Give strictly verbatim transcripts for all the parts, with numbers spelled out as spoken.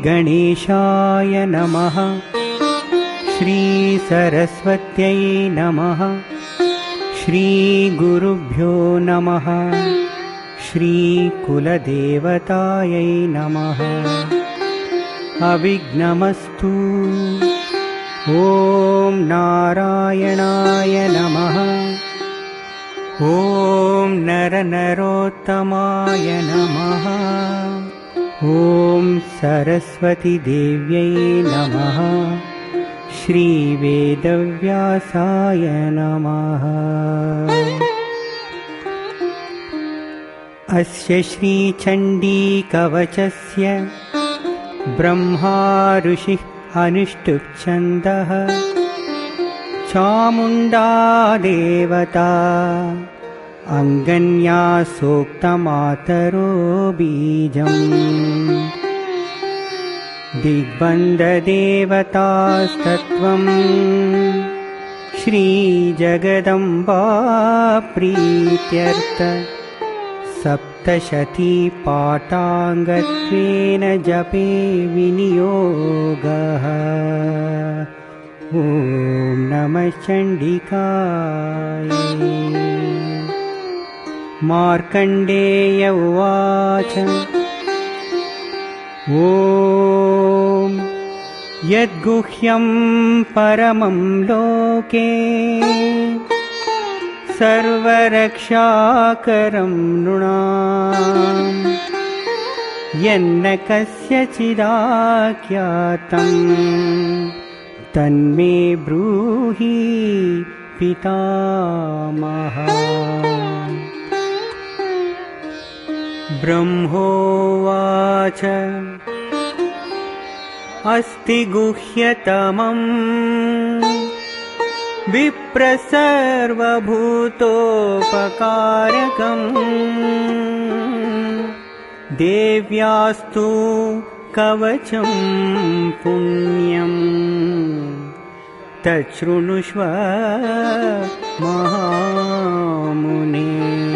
श्रीगणेशाय नमः। श्रीसरस्वत्यै नमः। श्रीगुरुभ्यो नमः। श्रीकुलदेवतायै नमः। अविघ्नमस्तु। ॐ नारायणाय नमः। ॐ नरनरोत्तमाय नमः। ॐ सरस्वतीदेव्यै नमः। श्रीवेदव्यासाय नमः। अस्य श्रीचण्डीकवचस्य ब्रह्मा ऋषिः अनुष्टुप् छन्दः। चामुण्डा देवता अङ्गन्या सोक्तमातरो बीजम्। दिग्बन्धदेवतास्तत्त्वम् श्रीजगदम्बा प्रीत्यर्थ सप्तशती पाठाङ्गत्वेन जपे विनियोगः। ॐ नमः चण्डिकाय। मार्कण्डेय उवाच ॐ यद्गुह्यं परमं लोके सर्वरक्षाकरं नृणाम् यन्न कस्यचिदाख्यातम् तन्मे ब्रूहि पितामह। ब्रह्मोवाच अस्ति गुह्यतमम् विप्रसर्वभूतोपकारकम् देव्यास्तु कवचं पुण्यम् तच्छृणुष्व महामुने।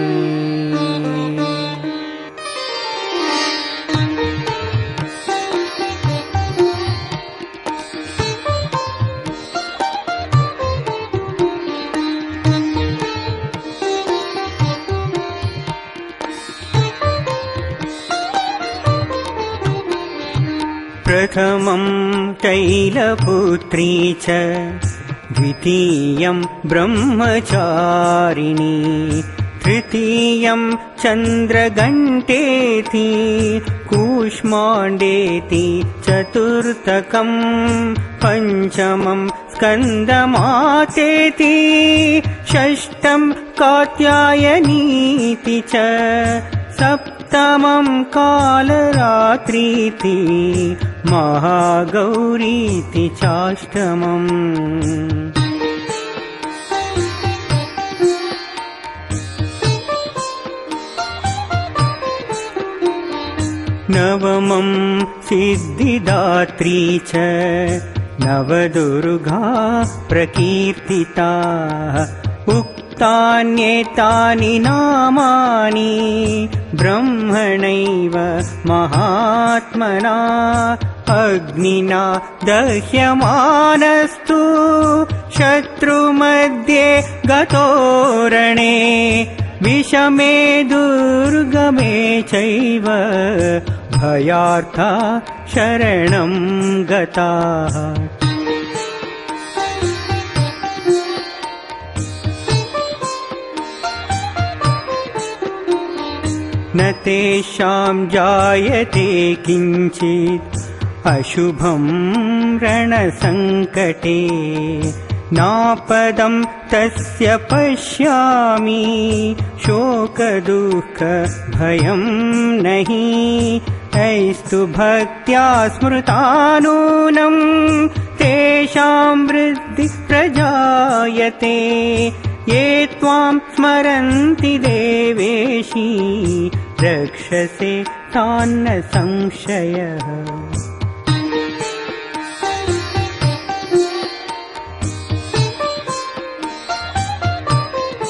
प्रथमं तैलपुत्री च द्वितीयं ब्रह्मचारिणी तृतीयं चन्द्रघण्टेति कूष्माण्डेति चतुर्थकं पञ्चमं स्कन्दमातेति षष्ठं कात्यायनीति च सप्तमं कालरात्रीति महागौरीति चाष्टमम्। नवमं सिद्धिदात्री च नवदुर्गा प्रकीर्तिता उक्तान्येतानि नामानि ब्रह्मणैव महात्मना अग्निना दह्यमानस्तु शत्रुमध्ये गतोरणे विषमे दुर्गमे चैव भयार्था शरणं गताः। न तेषां जायते किञ्चित् अशुभं रणसङ्कटे नापदं तस्य पश्यामि शोकदुःख भयं नहि ऐस्तु भक्त्या स्मृतानूनं तेषां वृद्धि प्रजायते ये त्वां स्मरन्ति देवेशी रक्षसे तान्न संशयः।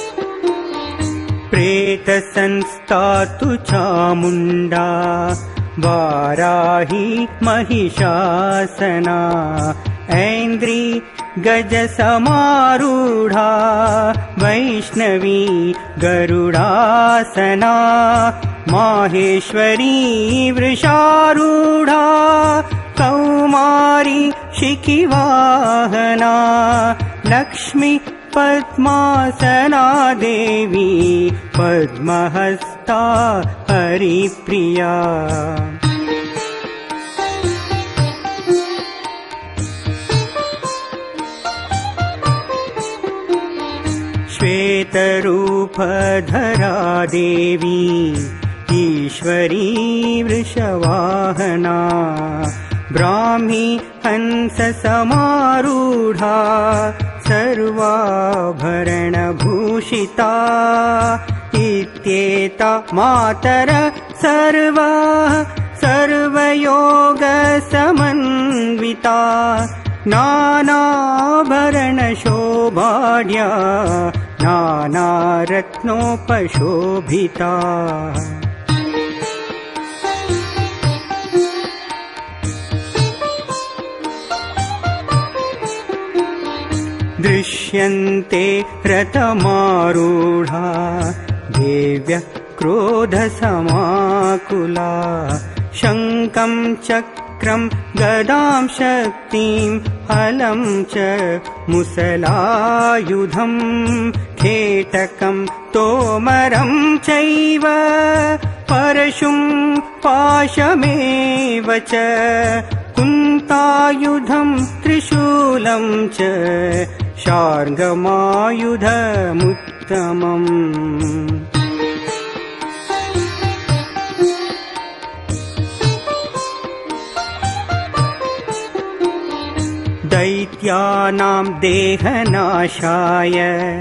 प्रेतसंस्था तु चामुण्डा वाराही महिषासना ऐन्द्री गजसमारूढा वैष्णवी गरुडासना माहेश्वरी वृषारूढा कौमारी शिखिवाहना लक्ष्मी पद्मासना देवी पद्महस्ता हरिप्रिया श्वेतरूपधरा देवी ईश्वरी वृषवाहना ब्राह्मी हंससमारूढा सर्वाभरणभूषिता इत्येता मातर सर्वा सर्वयोगसमन्विता नानाभरणशोभाढ्या नानारत्नोपशोभिता दृश्यन्ते रथमारूढा देव्यः क्रोधसमाकुला शङ्खं चक्रं गदां शक्तिं हलं च मुसलायुधं खेटकं तोमरं चैव परशुं पाशमेव च कुन्तायुधं त्रिशूलं च शार्ङ्गमायुधमुत्तमम् दैत्यानां देहनाशाय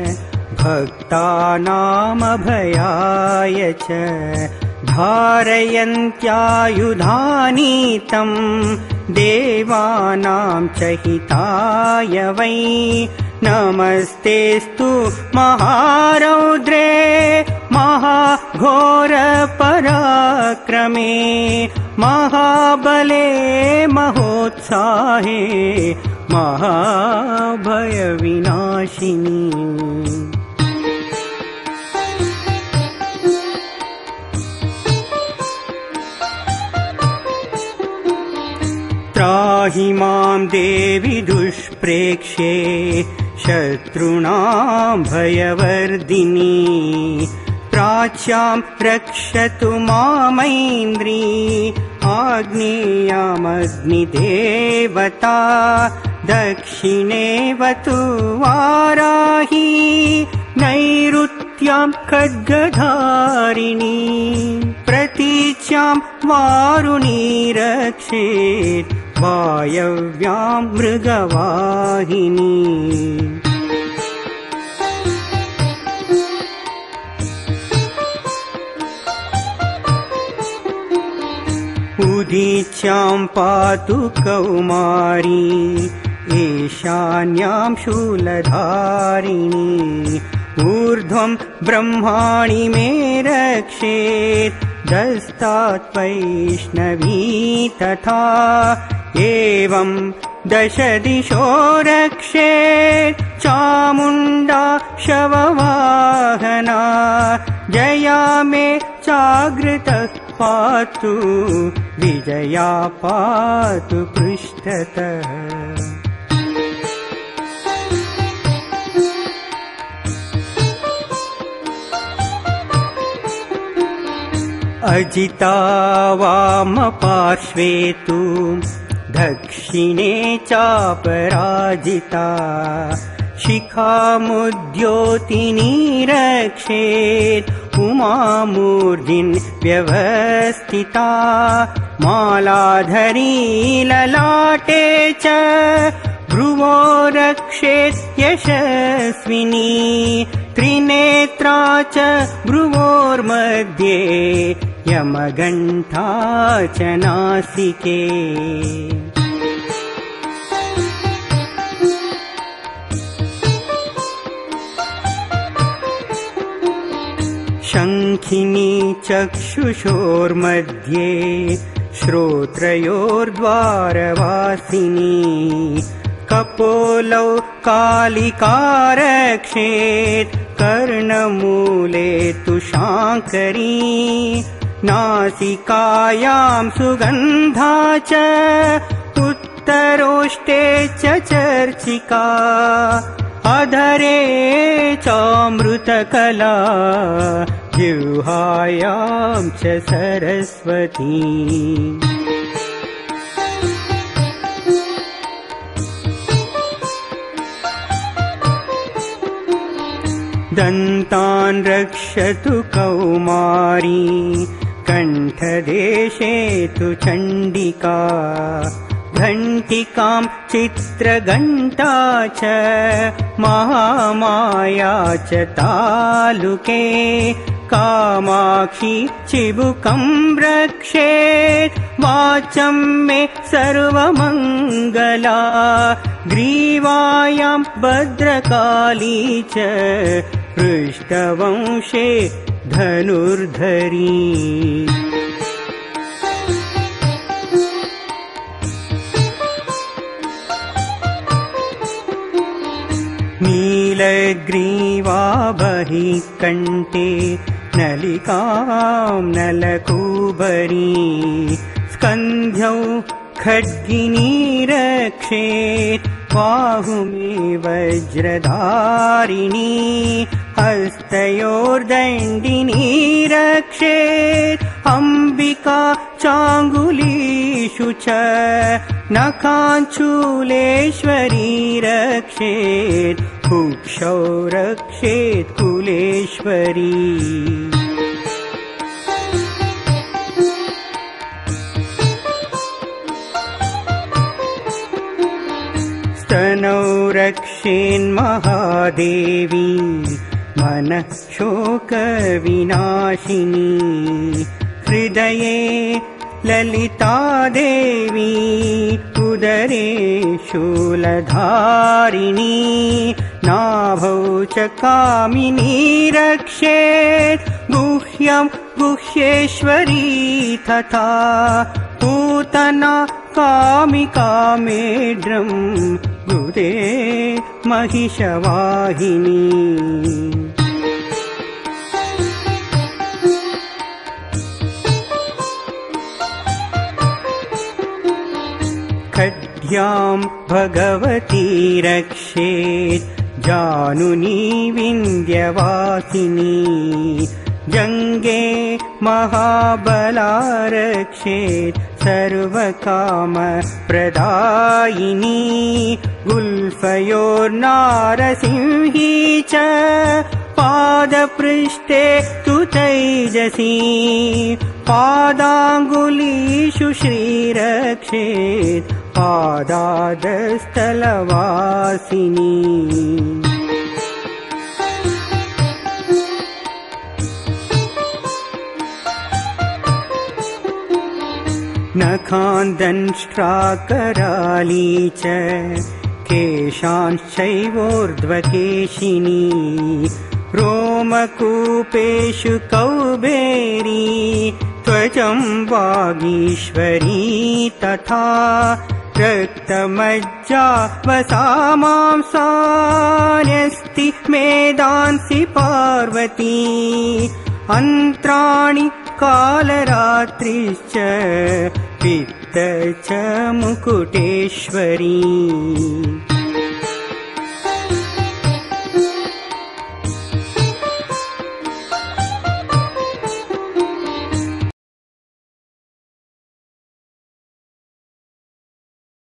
भक्तानामभयाय च धारयन्त्यायुधानि तं देवानां च हिताय वै नमस्तेस्तु महारौद्रे महाघोरपराक्रमे महाबले महोत्साहे महाभयविनाशिनी त्राहि मां देवि दुष्प्रेक्ष्ये शत्रूणां भयवर्धिनी प्राच्यां रक्षतु मामैन्द्री आग्नेयामग्निदेवता दक्षिणेवतु वाराही नैऋत्यां खड्गधारिणी प्रतीच्यां वारुणी रक्षेत् वायव्यां मृगवाहिनी उदीच्यां पातु कौमारी ईशान्यां शूलधारिणी ऊर्ध्वं ब्रह्माणि मे रक्षेत् दस्तात् वैष्णवी तथा एवं दश दिशो रक्षेत् चामुण्डा शववाहना जया मे चाग्रतः पातु विजया पातु पृष्ठतः अजिता वामपार्श्वे तु दक्षिणे चापराजिता शिखामुद्योतिनी रक्षेत् उमामूर्धिन् व्यवस्थिता मालाधरी ललाटे च भ्रुवो रक्षेत् यशस्विनी त्रिनेत्रा च भ्रुवोर्मध्ये यमघण्टा च नासिके शङ्खिनी चक्षुषोर्मध्ये श्रोत्रयोर्द्वारवासिनी कपोलौ कालिकारक्षेत् कर्णमूले तु शाङ्करी नासिकायां सुगन्धा च उत्तरोष्टे च चर्चिका अधरे चामृतकला जिह्वायां च सरस्वती दन्तान् रक्षतु कौमारी कण्ठदेशे तु चण्डिका घण्टिकां चित्रघण्टा च महामाया च तालुके कामाक्षी चिबुकं रक्षेत् वाचं मे सर्वमङ्गला ग्रीवायां भद्रकाली च पृष्ठवंशे धनुर्धरी नीलग्रीवा बहिः कण्ठे नलिकां नलकूबरी स्कन्ध्यौ खड्गिनी रक्षेत् बाहुमे वज्रधारिणी हस्तयोर्दण्डिनी रक्षेत् अम्बिका चाङ्गुलीषु च नखाञ्चूलेश्वरी रक्षेत् कुक्षौ रक्षेत् कुलेश्वरी स्तनौ रक्षेन्महादेवी मनः शोकविनाशिनी हृदये ललिता देवी उदरे शूलधारिणी नाभौ च कामिनी रक्षेत् गुह्यं गुह्येश्वरी तथा पूतना कामिका मेढ्रं गुदे महिषवाहिनी खड्यां भगवती रक्षेत् जानुनी विन्ध्यवासिनी जङ्गे महाबला रक्षेत् सर्वकामप्रदायिनी गुल्फयोर्नारसिंही च पादपृष्ठे तु तैजसी पादाङ्गुलीषु श्रीरक्षेत् पादादस्थलवासिनी नखान्दंष्ट्राकराली च केशांश्चैवोर्ध्वकेशिनी रोमकूपेषु कौबेरी त्वचं वागीश्वरी तथा रक्तमज्जा वसामांसान्यस्ति मेदांसि पार्वती अन्त्राणि कालरात्रिश्च पित्त च मुकुटेश्वरी